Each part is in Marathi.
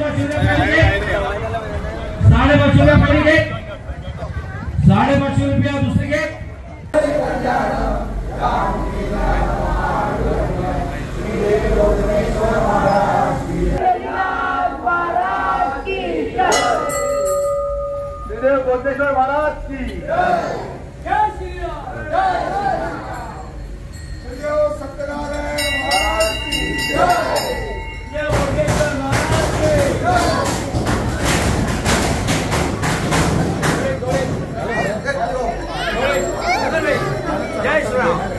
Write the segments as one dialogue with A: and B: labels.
A: रुपया दूसरे के
B: कोटेश्वर महाराज की जय श्री राम सत्यनारायण महाराज की जय कोटेश्वर महाराज की जय श्री राम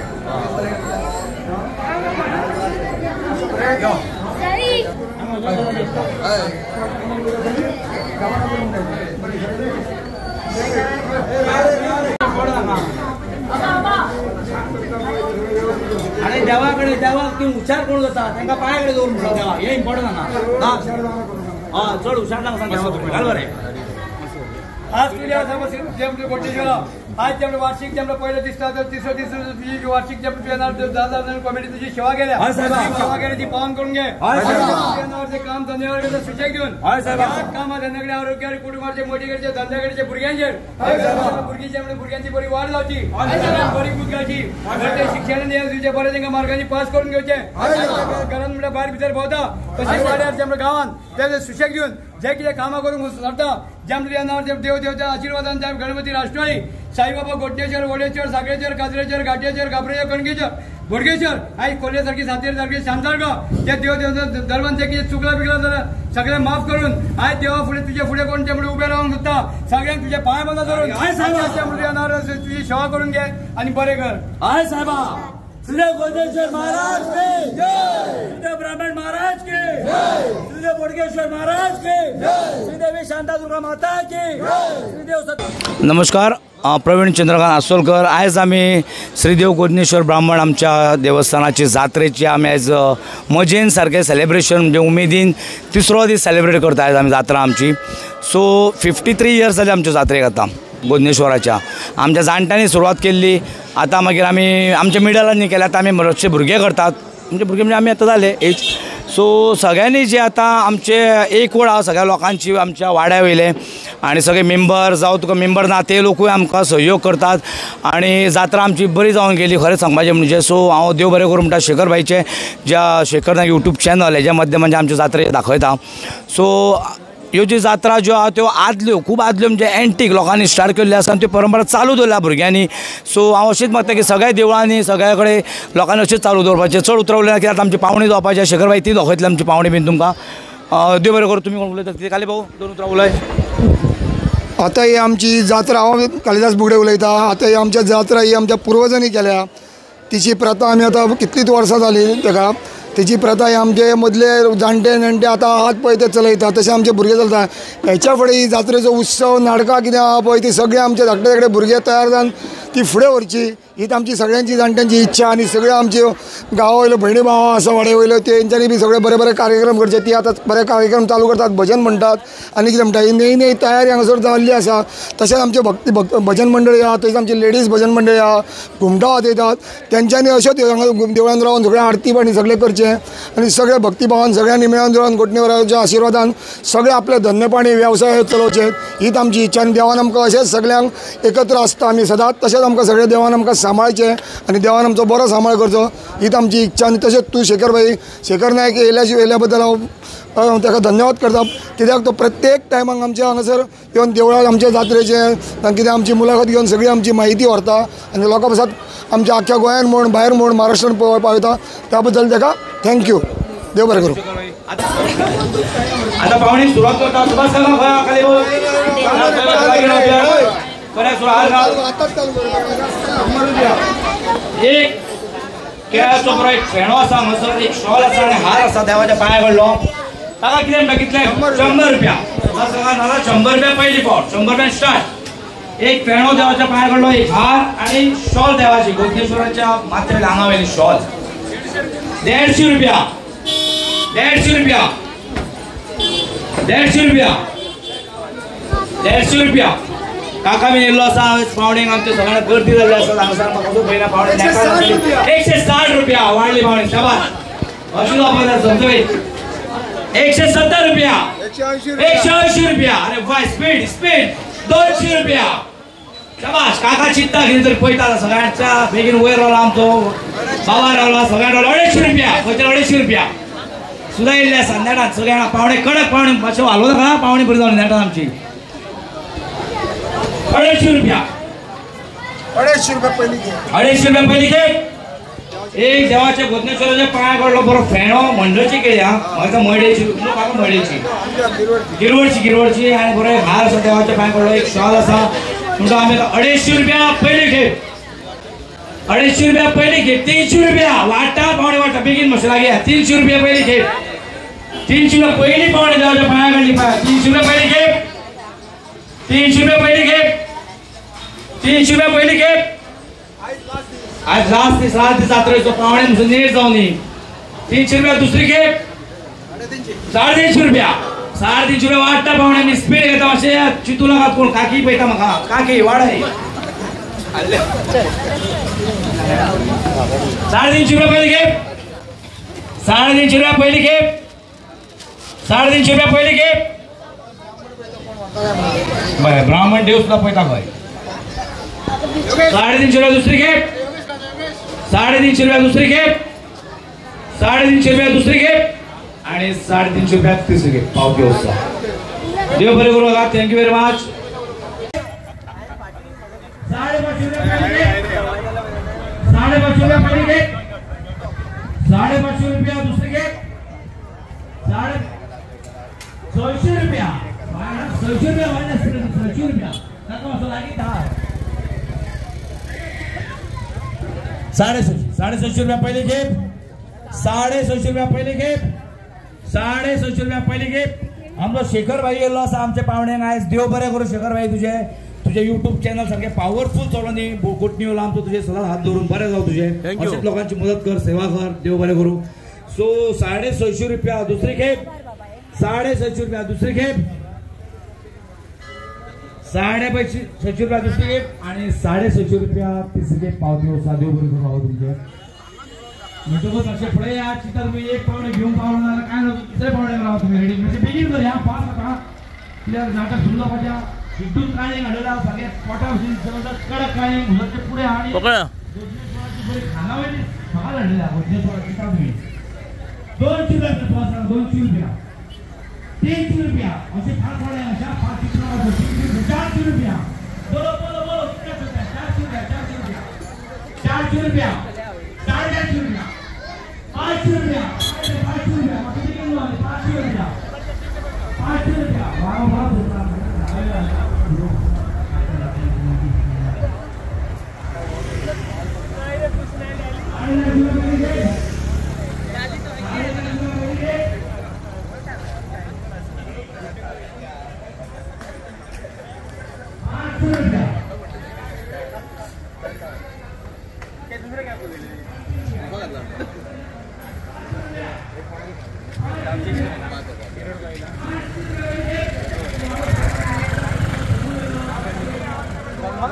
C: आणि देवाकडे तुम्ही हुशार कोण जाता त्यांना पायाकडे जाऊन देवा हे इम्पॉर्टंट ना हा चढ हुशार सांगा तुम्ही घाल बरे आज कोटेश्वर आज जमलं वार्षिक जमलं पहिलं तिसरं तुझी वार्षिक जमलं कमिटी तुझी सेवा केल्या सेवा केल्याची पावन करून घे काम धंद्यावर सूचक घेऊन कामा धंद्याकडे आरोग्यावर कुटुंबाचे मोठीकडचे धंद्याकडचे भुरग्यांचे भुरग्यांची बरी वाढ लावची बरी बुद्धाची शिक्षण द्यायचे बरे त्यांना मार्गाने पास करून घ्यायचे घरात म्हणजे बाहेर भितर भोवता तसे वाड्यात जमलं गावात त्याचे सूचक घेऊन जे किती कामा करून सरता जमल्या देव देवच्या आशीर्वादान गणपती राष्ट्रवाडी साईबाबा गोटनेश्वर वडेश्वर सागरेश्वर काजरेश्वर घाटेश्वर गाबरेश्वर कणकेश्वर बोडगेश्वर आई कोल्हेसारखी सातेरसारखी शांतारगाव त्या देव दरम्यान ते किती चुकला बिकला झालं सगळे माफ करून आई देवा पुढे तुझ्या पुढे कोण त्यामुळे उभे राहून होता सगळ्यांनी तुझ्या पाय बंद धरून आय साहेब तुझी सेवा करून घे आणि बरे कर आय साहेबा श्री कोटेश्वर महाराज के श्री ब्राह्मण महाराज के श्री बोडगेश्वर महाराज के श्री देवी शांतादुर्गा माता के
D: नमस्कार, प्रवीण चंद्रकांत आसोलकर. आज आम्ही श्रीदेव कोटनेश्वर ब्राह्मण आमच्या देवस्थानाची जात्रेची आम्ही आज मजेन सारखे सेलिब्रेशन म्हणजे उमेदीन तिसरो दीस सेलिब्रेट करता. आज आम्ही जात्रा आमची 53 इयर्स जाली आमच्या जात्रेक. आता कोटनेश्वराच्या आमच्या जाणट्यांनी सुरवात केल्ली. आता मागीर आमी आमच्या मिडलांनी केल्या. आता आमी बरेचशे भुरगे करतात. म्हणजे भुरगे म्हणजे आमी आतां जाले एज. सो सगळ्यांनी जे आता आमचे एक वळ आहा सगळ्या लोकांची आमच्या वाड्या वयले आणि सगळे मेंबर जावं तुका मेंबर ना ते लोकूय आमकां सहयोग करतात आणि जात्रा आमची बरी जावन गेली खरें सांगपाचें म्हणजे. सो हांव देव बरें करूं म्हणटा शेखर भाईचे ज्या शेखर नायक यूट्यूब चॅनल हेज्या माध्यमांतल्यान आमचे जात्रे दाखयता. सो ह्यो ज्यो जात्रा ज्यो आहा त्यो आदल्यो खूब आदल्यो म्हणजे एंटीक लोकांनी स्टार्ट केल्ल्यो आसा आनी त्यो परंपरा चालू दवरल्या भुरग्यांनी. सो हांव अशेंच मागता की सगळ्या देवळांनी सगळ्या कडेन लोकांनी अशेंच चालू दवरपाचें. चड उतरवलें ना कित्याक आमची पावणी जावपाचें. शेखर भाई ती दाखयतली आमची पावणी बीन तुमकां. देव बरें करूं. तुमी कोण उलयतात कितें काले भाऊ दोन उतरां उलय.
E: आता ही आमची जात्रा हांव कालिदास बुगडे उलयतां. आता ही आमच्या जात्रा ही आमच्या पुर्वजांनी केल्या. तिची प्रथा आमी आतां कितलींच वर्सां जाली ताका. तेची प्रथा ही आमचे मदले जाणटे नेणटे आतां आहात पळय ते चलयता तशें आमचे भुरगे चलता. हेच्या फुडें ही जात्रेचो उत्सव नाटकां कितें आहा पळय ती सगळे आमचे धाकटे धाकटे भुरगे तयार जावन ती फुडें व्हरची हीच आमची सगळ्यांची जाणट्यांची इच्छा. आनी सगळ्यो आमच्यो गांवा वयल्यो भयणी भावां आसा वाडे वयल्यो तेंच्यांनी बी सगळे बरे बरे कार्यक्रम करचे. ती आतां बरे कार्यक्रम चालू करतात. भजन म्हणटात आनी कितें म्हणटा ही नई नई तयारी हांगासर जाल्ली आसा. तशेंच आमचे भजन मंडळी आहा. तशेंच आमची लेडीज भजन मंडळी आहा. घुमटा वाजयतात. तेंच्यांनी अश्योच देवळान रावन सगळें आरती पाणी सगळें करचें आनी सगळे भक्तीभावान सगळ्यांनी मेळून जुळोन कोटनेश्वराच्या आशिर्वादान सगळे आपले धंदेपाणी वेवसाय चलोवचे हीच आमची इच्छा. आनी देवान आमकां अशेंच सगळ्यांक एकत्र आसता आमी सदांच. तशेंच आमकां सगळे देवान आमकां सांबाळचें आनी देवान आमचो बरो सांबाळ करचो हीच आमची इच्छा. आनी तशेंच तूं शेखर भाई शेखर नायक येयल्या बद्दल हांव ताका धन्यवाद करता. कित्याक तो प्रत्येक टायमाक आमच्या हांगासर येवन देवळाक आमच्या जात्रेचें कितें आमची मुलाखत घेवन सगळी आमची म्हायती व्हरता आनी लोकां पासत आमच्या आख्ख्या गोंयान म्हण भायर म्हण महाराष्ट्रान पावयता. त्या बद्दल ताका थँक्यू. देव बरें करूं.
D: आता पावणी सुरुवात करता. सुभाष एक केळ्याचो बरो एक फेणो आसा हांगासर एक शॉल आसा आनी हार आसा देवाच्या पांया घडलो. ताका कितें म्हणटा कितले 100 रुपया. नाजाल्यार 100 रुपया पयली फावट 100 रुपया स्टार्ट. एक फेणो देवाच्या पांया घडलो एक हार आनी शॉल देवाची कोटनेश्वराच्या माथ्या हांगा वयली शॉल 150 रुपया. 150 रुपया. 150 रुपया. 150 रुपया. काका बी येयल्लो आसा. पावणेक आमचे सगळ्यांना गर्दी जाल्ली आसा हांगासर. म्हाका खूब पयना पावणे 160 रुपया वाडली पावणे. शाबास. अशी जावपाक जाय समजून.
C: 170 रुपया 180 रुपया. अरे वा स्पीड स्पीड. 200 रुपया. शाबाश काका चित्ता घेऊन तरी पळयता सगळ्यांचा बेगीन वयर रावला आमचो बाबा रावला सगळ्यां रावला 250 रुपया. पळयता 250 रुपया सुद्धा येयल्ले आसा नेटात सगळ्या पावणे कडक पावणे मातशें हालवं नाका पावणे बरी जावन नेटात आमची 250 रुपया.
E: 250 रुपया पहिली घे.
C: 250 रुपया पहिली खेप. एक देवाच्या गोदनेश्वराच्या पांया पडलो बरो फेणो मंडळची केली हा म्हाका मळेची काका मळेची गिरवडची आणि बरो एक हार आसा देवाच्या पांया पडलो एक शॉल आसा म्हणटा आमी 250 रुपया पहिली खेप. 250 रुपया पहिली खेप. 300 रुपया वाटा पावणे वाटा बेगीन मातशें लागया. 300 रुपया पहिली खेप. 300 रुपया पहिली पावणे देवाच्या पांया काडली पांय. 300 रुपया पहिली खेप. 300 रुपया पहिली खेप. 300 रुपया पहिली खेप. आज लास्ट दीस जात्रेचो पावणे म्हणून नीट जावन न्ही. 300 रुपया दुसरी खेप. 350 रुपया. 350 रुपया वाडटा पावणे मी स्पीड घेता मातशें चितू नाकात कोण काकी पळयता म्हाका काकी वाडय. 350 रुपया पहिली खेप. 350 रुपया पहिली खेप. 350 रुपया पहिली खेप. बरें ब्राह्मण देव सुद्धा पळयता खंय. 350 रुपया दुसरी खेप. 350 रुपया दुसरी खेप. 350 रुपया दुसरी खेप आणि 350 रुपया तिसरी खेप पावती वचता. देव बरें करूं. Thank you very much. 550 रुपया पहिली खेप. 550 रुपया पहिली खेप. 550 रुपया दुसरी खेप. 600 रुपया. 600 रुपया वाढले 600 रुपया नका असं लागी 650 रुपया पहिली खेप. 650 रुपया पहिली खेप. 650 रुपया पहिली खेप. आमचो शेखर भाई येयल्लो आसा आमच्या पावण्याक आयज. देव बरें करूं शेखर भाई. तुझे युट्यूब चॅनल सारखे पॉवरफुल चलो न्ही. कोटणी येयलो आमचो तुझे सदांच हात धरून बरें जावं तुझे. अशेंच लोकांची मदत कर सेवा कर. देव बरें करूं. सो 650 रुपया दुसरी खेप. 650 रुपया दुसरी खेप. 650 रुपया दुसरी खेप आणि 650 रुपया तिसरी खेप पावती वचता. देव बरें करूं भाऊ तुमचे. म्हणटकूच अशें फुडें या चिंता तुम्ही एक पावणे घेवन पावलो जाल्यार काय ना दुसरे पावण्याक रावा तुम्ही रेडी. म्हणजे बेगीन कर ह्या फास्ट आतां कित्याक नाटक सुरू जावपाच्या. हितून काळींग हाडलेला सगळ्या पोटा भशेन कडक काळींग उलटचे फुडें आनी गोदनेश्वराची बरी खानावळी थाल हाडलेल्या गोदनेश्वराची चिंता तुम्ही. 200 रुपया 200 रुपया. 300 रुपया असे फार थोडे अशा 400 रुपया. बोलो बोलो बोलो 400 रुपया. 400 रुपया. 400 रुपया. 450 रुपया. 500 रुपया. 500 रुपया. 500 रुपया. 500 रुपया. वाह वाह